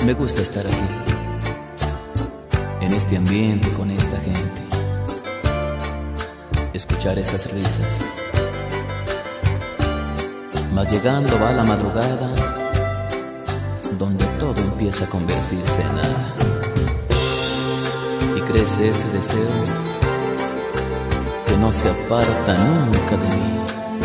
Me gusta estar aquí, en este ambiente con esta gente, escuchar esas risas. Mas llegando va la madrugada, donde todo empieza a convertirse en nada, y crece ese deseo que no se aparta nunca de mí.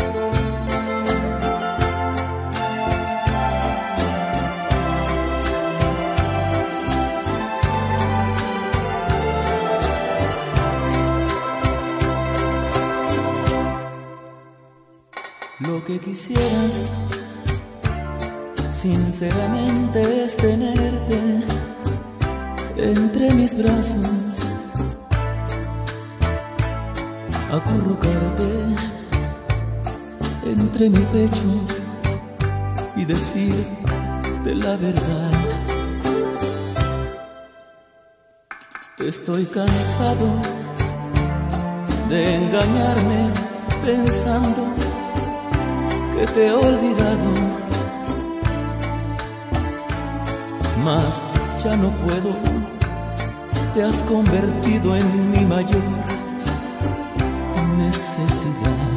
Lo que quisiera, sinceramente, es tenerte entre mis brazos, acurrucarte entre mi pecho y decirte la verdad. Estoy cansado de engañarme pensando que te he olvidado, mas ya no puedo. Te has convertido en mi mayor necesidad.